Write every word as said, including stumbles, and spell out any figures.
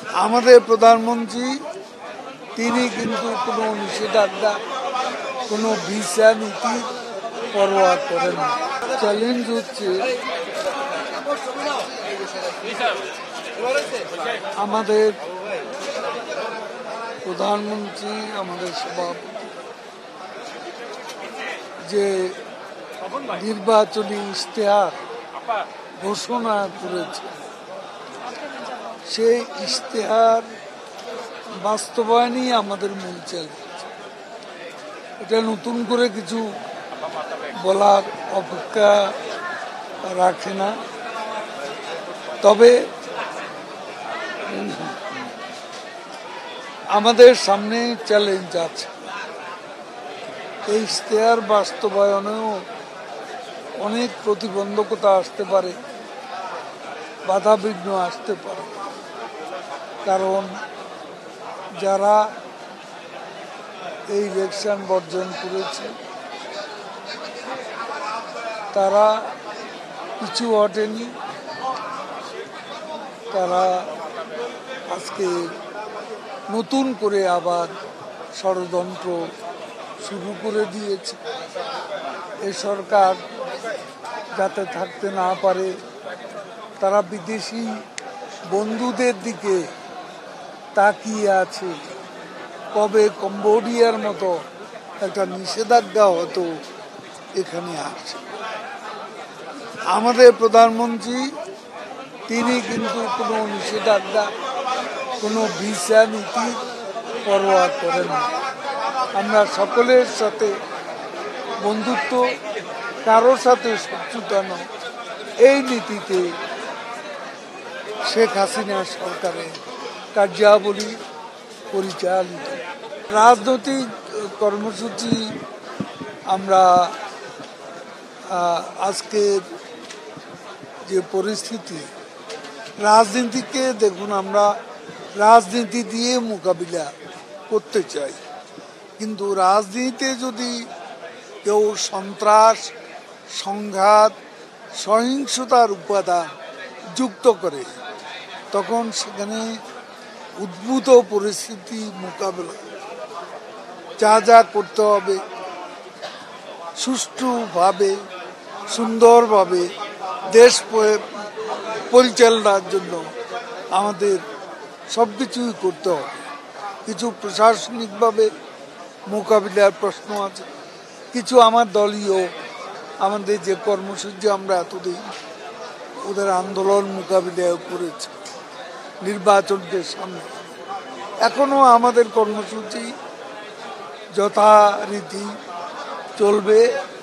আমাদের প্রধানমন্ত্রী তিনি কিন্তু কোনো নিষেধাজ্ঞা, কোনো ভিসা নীতি পরোয়া করেন না। চ্যালেঞ্জ হচ্ছে আমাদের প্রধানমন্ত্রী, আমাদের সভাপতি যে নির্বাচনী ইশতেহার ঘোষণা করেছে, সেই ইশতেহার বাস্তবায়নই আমাদের মূল চ্যালেঞ্জ। এটা নতুন করে কিছু বলার অপেক্ষা রাখে না। তবে আমাদের সামনে চ্যালেঞ্জ আছে। এই ইশতেহার বাস্তবায়নেও অনেক প্রতিবন্ধকতা আসতে পারে, বাধা বিঘ্ন আসতে পারে। কারণ যারা এই ইলেকশন বর্জন করেছে তারা পিছু হটেনি, তারা আজকে নতুন করে আবার ষড়যন্ত্র শুরু করে দিয়েছে। এই সরকার যাতে থাকতে না পারে, তারা বিদেশি বন্ধুদের দিকে তাকিয়ে আছে কবে কম্বোডিয়ার মতো একটা নিষেধাজ্ঞা হতো এখানে আসে। আমাদের প্রধানমন্ত্রী তিনি কিন্তু কোনো নিষেধাজ্ঞা, কোনো ভিসা নীতি পরোয়া করেন না। আমরা সকলের সাথে বন্ধুত্ব, কারোর সাথে শত্রুতা নয়, এই নীতিতে শেখ হাসিনা সরকারের কার্যাবলী পরিচালিত। রাজনৈতিক কর্মসূচি আমরা আজকের যে পরিস্থিতি, রাজনীতিকে দেখুন, আমরা রাজনীতি দিয়ে মোকাবিলা করতে চাই, কিন্তু রাজনীতিতে যদি কেউ সন্ত্রাস, সংঘাত, সহিংসতার উপাদান যুক্ত করে, তখন সেখানে উদ্ভূত পরিস্থিতি মোকাবেলা যা যা করতে হবে, সুষ্ঠুভাবে সুন্দরভাবে দেশ পরিচালনার জন্য আমাদের সব কিছুই করতে হবে। কিছু প্রশাসনিকভাবে মোকাবিলার প্রশ্ন আছে, কিছু আমার দলীয় আমাদের যে কর্মসূচি আমরা এতদিন ওদের আন্দোলন মোকাবিলা করেছি নির্বাচনকে সামনে, এখনো আমাদের কর্মসূচি যথারীতি চলবে।